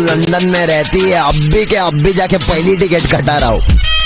London में रहती है, अब भी जाके पहली टिकट कटा रहा हूँ।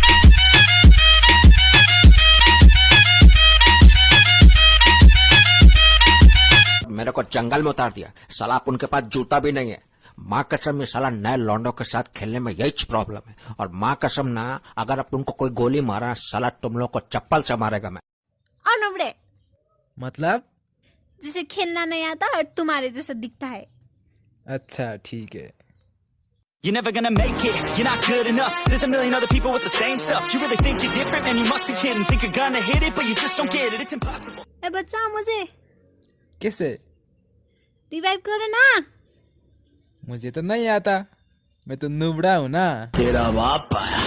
मेरे को जंगल में उतार दिया साला, आप उनके पास जूता भी नहीं है। माँ कसम, ये साला नए लौंडों के साथ खेलने में यही प्रॉब्लम है। और माँ कसम ना, अगर अब तुमको कोई गोली मारा साला, तुम लोग को चप्पल से मारेगा मैं। और नवड़े मतलब जिसे खेलना नहीं आता और तुम्हारे जैसा दिखता है। अच्छा ठीक है। You're never gonna make it, you're not good enough. There's a million other people with the same stuff. You really think you're different, man, you must be kidding. Think you're gonna hit it, but you just don't get it, it's impossible. ए बच्चा, मुझे किसे? Revive करो ना। मुझे तो नहीं आता, मैं तो नुबड़ा हूँ ना। तेरा बाप आया।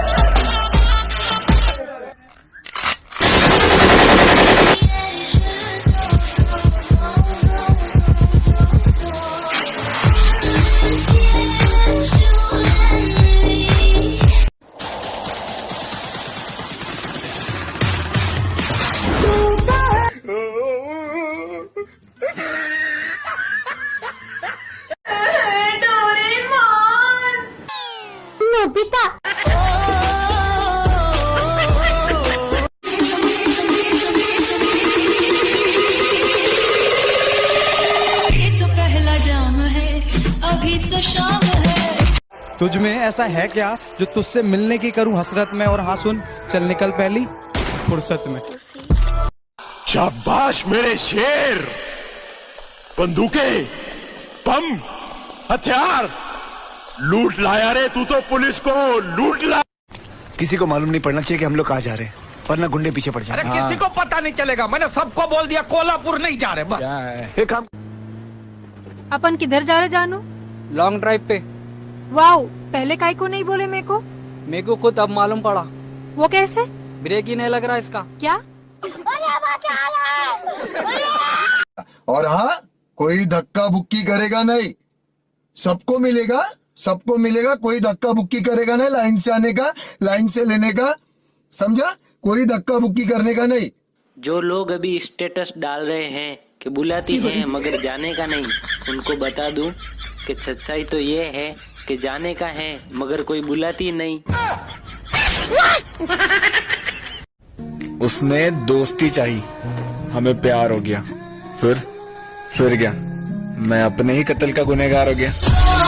नोबिता ये तो पहला जाम है, अभी तो शाम है। तुझ में ऐसा है क्या जो तुझसे मिलने की करूं हसरत में, और हाँ सुन, चल निकल पहली फुर्सत में। शाबाश मेरे शेर। बंदूकें, बम, हथियार लूट लाया रे तू तो, पुलिस को लूट ला। किसी को मालूम नहीं पड़ना चाहिए कि हम लोग कहाँ जा रहे हैं, वरना गुंडे पीछे पड़ जाएंगे। अरे किसी को पता नहीं चलेगा, मैंने सबको बोल दिया कोल्हापुर नहीं जा रहे। क्या है? एक काम, अपन किधर जा रहे जानू? लॉन्ग ड्राइव पे। वाओ, पहले काहे को नहीं बोले मेरे को खुद अब मालूम पड़ा। वो कैसे? ब्रेक ही नहीं लग रहा इसका। क्या? और हाँ, कोई धक्का बुक्की करेगा नहीं, सबको मिलेगा, सबको मिलेगा। कोई धक्का बुक्की करेगा नहीं, लाइन से आने का, लाइन से लेने का, समझा? कोई धक्का बुक्की करने का नहीं। जो लोग अभी स्टेटस डाल रहे हैं कि बुलाती हैं मगर जाने का नहीं, उनको बता दूं कि सच्चाई तो ये है कि जाने का है मगर कोई बुलाती नहीं। उसने दोस्ती चाहिए, हमें प्यार हो गया, फिर क्या, मैं अपने ही कत्ल का गुनहगार हो गया।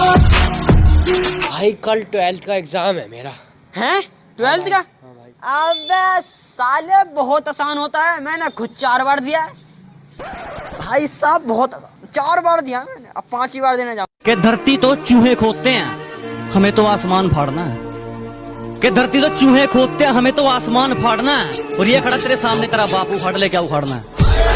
भाई कल 12th का एग्जाम है मेरा। हैं? 12th का? अबे साले बहुत आसान होता है, मैंने खुद 4 बार दिया है भाई साहब, बहुत 4 बार दिया मैंने, अब 5वीं बार देने जाऊँ। कि धरती तो चूहे खोदते हैं, हमें तो आसमान फाड़ना है। कि धरती तो चूहे खोदते हैं, हमें तो आसमान फाड़ना है। और ये खड़ा तेरे सामने, तेरा बाप उखाड़ ले, क्या उखाड़ना है?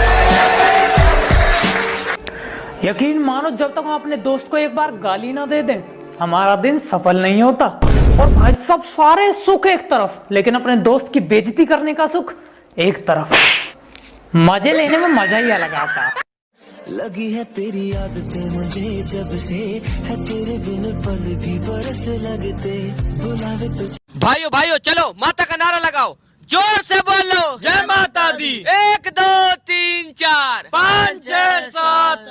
यकीन मानो, जब तक हम अपने दोस्त को एक बार गाली ना दे दें, हमारा दिन सफल नहीं होता। और भाई सब सारे सुख एक तरफ, लेकिन अपने दोस्त की बेइज्जती करने का सुख एक तरफ। मजे लेने में मजा ही अलग आता। लगी है तेरी आदतें मुझे जब से, है तेरे बिन पल भी बरस लगते, बुलावे तुझे। भाइयों चलो माता का नारा लगाओ, जोर से बोलो जय माता दी। 1 2 3 4 5 6 7।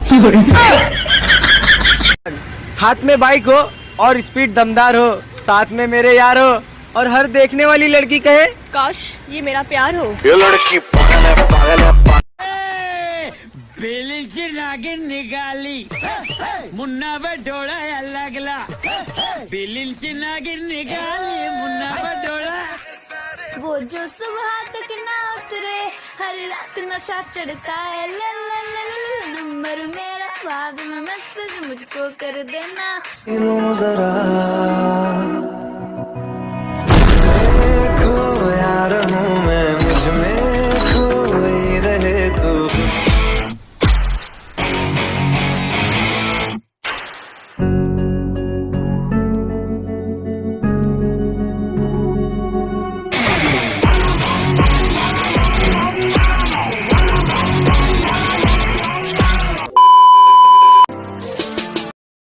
हाथ में बाइक हो और स्पीड दमदार हो, साथ में मेरे यार हो, और हर देखने वाली लड़की कहे काश ये मेरा प्यार हो। ये लड़की पागल है, पागल है। बिलिन ची नागिन निकाली, मुन्ना पे डोळा लागला। बिलिन ची नागिन निकाली, मुन्ना पे डोळा। वो जो सुबह तक ना उतरे, हर रात नशा चढ़ता है। नंबर मेरा, बाद में मैसेज मुझको कर देना। जरा